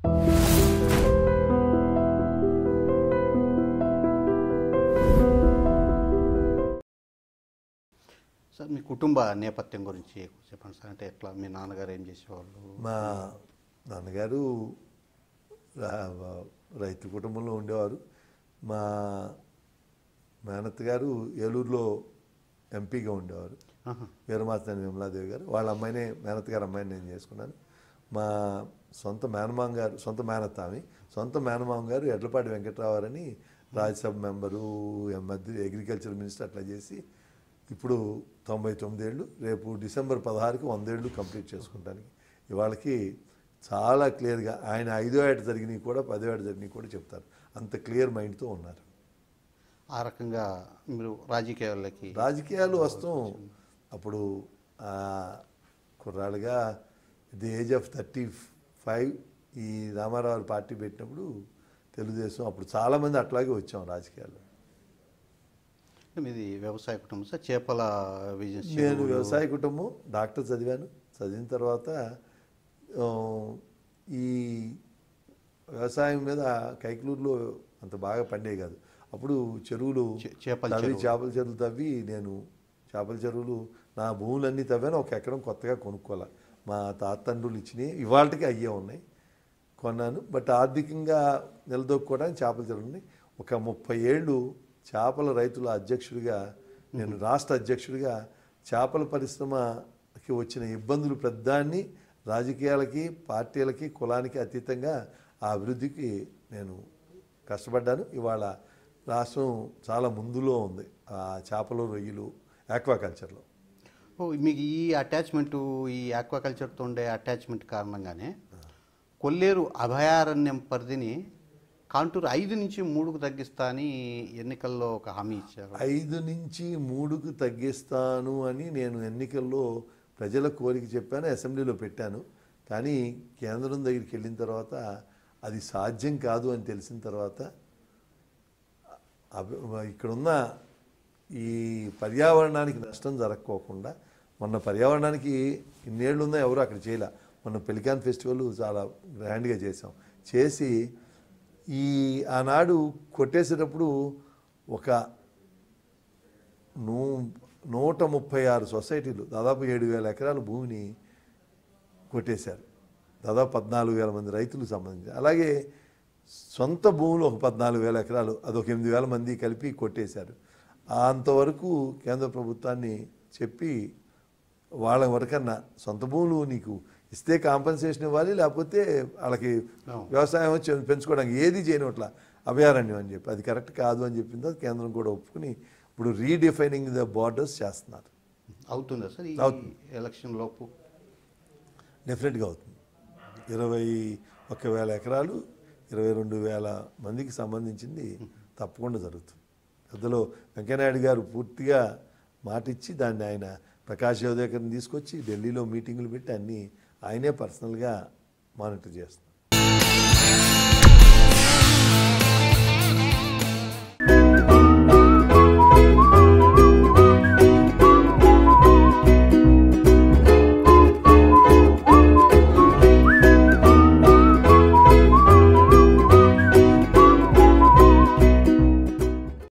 Sir మీ కుటుంబ నేపథ్యం గురించి చెప్పండి సార్. అంటే ఎట్లా మీ నాన్నగారు ఏం చేసేవాళ్ళు? మా నాన్నగారు రైతు కుటుంబంలో ఉండేవారు. మా మేనత్త గారు ఏలూరులో ఎంపీగా ఉండేవారు, వీరమాతనేని విమలాదేవి గారు. వాళ్ళ అమ్మాయినే, మేనత్త గారు అమ్మాయిని నేను చేసుకున్నాను. మా సొంత మేనమామ గారు, సొంత మేనత్త ఆమె, సొంత మేనమామ గారు ఎడ్లపాటి వెంకట్రావు అని రాజ్యసభ మెంబరు, అగ్రికల్చర్ మినిస్టర్ అట్లా చేసి ఇప్పుడు 99 ఏళ్ళు. రేపు డిసెంబర్ 16కి 100 ఏళ్ళు కంప్లీట్ చేసుకుంటానికి. ఇవాళకి చాలా క్లియర్గా ఆయన 5వ ఏట జరిగినవి కూడా 10వ ఏట జరిగినవి కూడా చెప్తారు. అంత క్లియర్ మైండ్తో ఉన్నారు. ఆ రకంగా మీరు రాజకీయాలు వస్తాం. అప్పుడు కుర్రాళ్ళుగా ది ఏజ్ ఆఫ్ 35 ఈ రామారావు పార్టీ పెట్టినప్పుడు తెలుగుదేశం, అప్పుడు చాలామంది అట్లాగే వచ్చాం రాజకీయాల్లో. మీది వ్యవసాయ కుటుంబం సార్? చేపల బిజినెస్? నేను వ్యవసాయ కుటుంబం. డాక్టర్ చదివాను. చదివిన తర్వాత ఈ వ్యవసాయం మీద కైకలూరులో అంత బాగా పండేవి కాదు. అప్పుడు చెరువులు చేపల చెరువులు తవ్వి, నేను చేపల చెరువులు నా భూములన్నీ తవ్వాను. ఒక ఎకరం కొత్తగా కొనుక్కోవాలి. మా తాతండ్రులు ఇచ్చినాయి, ఇవాళకి అయ్యే ఉన్నాయి, కొన్నాను. బట్ ఆర్థికంగా నిలదొక్కుకోవడానికి చేపల చెరువుని ఒక 30 ఏళ్ళు చేపల రైతుల అధ్యక్షుడిగా, నేను రాష్ట్ర అధ్యక్షుడిగా చేపల పరిశ్రమకి వచ్చిన ఇబ్బందులు పెద్దాన్ని రాజకీయాలకి, పార్టీలకి, కులానికి అతీతంగా ఆ అభివృద్ధికి నేను కష్టపడ్డాను. ఇవాళ రాష్ట్రం చాలా ముందులో ఉంది ఆ చేపలు, రొయ్యలు, ఆక్వాకల్చర్లో. మీకు ఈ అటాచ్మెంటు, ఈ ఆక్వాకల్చర్తో ఉండే అటాచ్మెంట్ కారణంగానే కొల్లేరు అభయారణ్యం పరిధిని కాంటూరు 5 నుంచి 3కు తగ్గిస్తా అని ఎన్నికల్లో ఒక హామీ ఇచ్చారు. 5 నుంచి 3కు తగ్గిస్తాను అని నేను ఎన్నికల్లో ప్రజల కోరిక చెప్పాను, అసెంబ్లీలో పెట్టాను. కానీ కేంద్రం దగ్గరికి వెళ్ళిన తర్వాత అది సాధ్యం కాదు అని తెలిసిన తర్వాత, ఇక్కడున్న ఈ పర్యావరణానికి నష్టం జరగకోకుండా, మొన్న పర్యావరణానికి ఇన్నేళ్ళు ఉందా ఎవరు అక్కడ చేయలే. మొన్న పెలికాన్ ఫెస్టివల్ చాలా గ్రాండ్గా చేసాం. చేసి ఆనాడు కొట్టేసేటప్పుడు ఒక 136 సొసైటీలు, దాదాపు 7,000 ఎకరాల భూమిని కొట్టేశారు. దాదాపు 14,000 మంది రైతులకు సంబంధించి. అలాగే సొంత భూములు ఒక 14,000 ఎకరాలు, అదొక 8,000 మంది కలిపి కొట్టేశారు. అంతవరకు కేంద్ర ప్రభుత్వాన్ని చెప్పి, వాళ్ళ వరకన్నా సొంత భూములు నీకు ఇస్తే కాంపెన్సేషన్ ఇవ్వాలి, లేకపోతే వాళ్ళకి వ్యవసాయం పెంచుకోవడానికి ఏది చేయనట్లా అభయారణ్యం అని చెప్పి, అది కరెక్ట్ కాదు అని చెప్పిన తర్వాత కేంద్రం కూడా ఒప్పుకుని ఇప్పుడు రీడిఫైనింగ్ ద బార్డర్స్ చేస్తున్నారు. అవుతుందా సార్ ఈ ఎలక్షన్ లోపు? డెఫినెట్గా అవుతుంది. 21,000 ఎకరాలు 22,000 మందికి సంబంధించింది తప్పకుండా జరుగుతుంది. అందులో వెంకయ్యనాయుడు గారు పూర్తిగా మాటిచ్చి దాన్ని ఆయన ప్రకాష్ జావదేకర్ని తీసుకొచ్చి ఢిల్లీలో మీటింగులు పెట్టి అన్నీ ఆయనే పర్సనల్గా మానిటర్ చేస్తున్నారు.